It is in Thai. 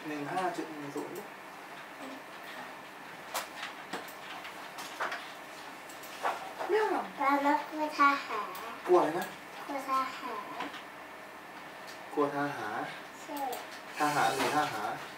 15.10 เรื่องของปลาและกลัวทหารกลัวอะไรนะกลัวทหารกลัวทหารใช่ทหารหรือทหารท